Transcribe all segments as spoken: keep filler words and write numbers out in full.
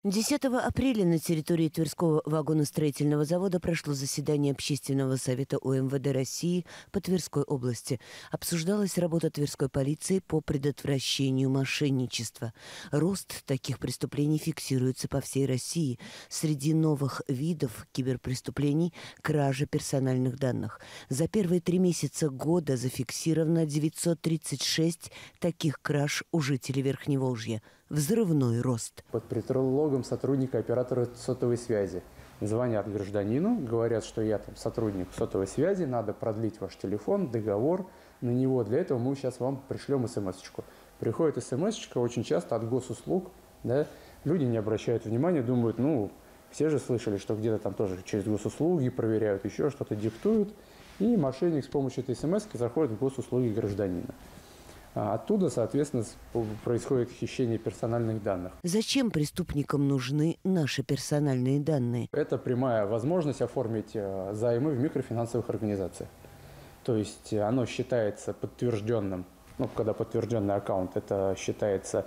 десятого апреля на территории Тверского вагоностроительного завода прошло заседание Общественного совета У Эм Вэ Дэ России по Тверской области. Обсуждалась работа Тверской полиции по предотвращению мошенничества. Рост таких преступлений фиксируется по всей России. Среди новых видов киберпреступлений – кража персональных данных. За первые три месяца года зафиксировано девятьсот тридцать шесть таких краж у жителей Верхневолжья. Взрывной рост. Под предлогом сотрудника оператора сотовой связи звонят гражданину, говорят, что я там сотрудник сотовой связи, надо продлить ваш телефон, договор на него. Для этого мы сейчас вам пришлем смс-очку. Приходит смс-очка очень часто от госуслуг, да, люди не обращают внимания, думают, ну, все же слышали, что где-то там тоже через госуслуги проверяют, еще что-то диктуют, и мошенник с помощью этой смс-ки заходит в госуслуги гражданина. Оттуда, соответственно, происходит хищение персональных данных. Зачем преступникам нужны наши персональные данные? Это прямая возможность оформить займы в микрофинансовых организациях. То есть оно считается подтвержденным, ну, когда подтвержденный аккаунт, это считается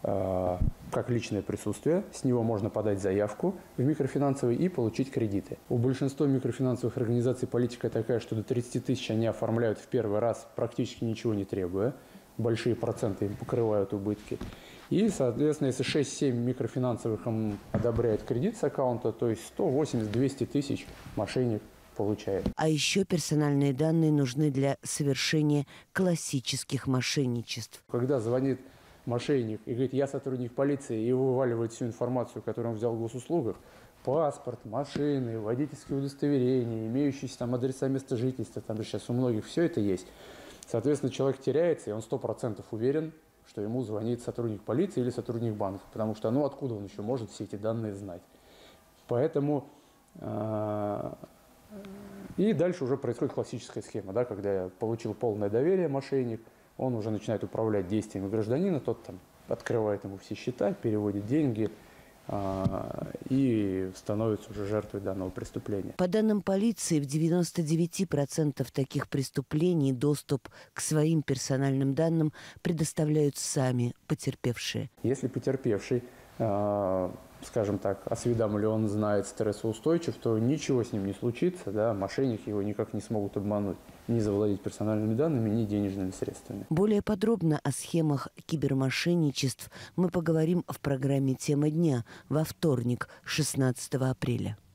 э, как личное присутствие. С него можно подать заявку в микрофинансовый и получить кредиты. У большинства микрофинансовых организаций политика такая, что до тридцати тысяч они оформляют в первый раз, практически ничего не требуя. Большие проценты им покрывают убытки. И, соответственно, если шесть-семь микрофинансовых им одобряет кредит с аккаунта, то есть сто восемьдесят — двести тысяч мошенник получает. А еще персональные данные нужны для совершения классических мошенничеств. Когда звонит мошенник и говорит, я сотрудник полиции, и вываливает всю информацию, которую он взял в госуслугах, паспорт, машины, водительские удостоверения, имеющиеся там адреса места жительства, там сейчас у многих все это есть. Соответственно, человек теряется, и он сто процентов уверен, что ему звонит сотрудник полиции или сотрудник банка, потому что, ну, откуда он еще может все эти данные знать. Поэтому э, и дальше уже происходит классическая схема, да, когда я получил полное доверие, мошенник, он уже начинает управлять действиями гражданина, тот там открывает ему все счета, переводит деньги, и становится уже жертвой данного преступления. По данным полиции, в девяноста девяти процентах таких преступлений доступ к своим персональным данным предоставляют сами потерпевшие. Если потерпевший, скажем так, осведомлен, знает, стрессоустойчив, то ничего с ним не случится, да, мошенники его никак не смогут обмануть, ни завладеть персональными данными, ни денежными средствами. Более подробно о схемах кибермошенничеств мы поговорим в программе «Тема дня» во вторник, шестнадцатого апреля.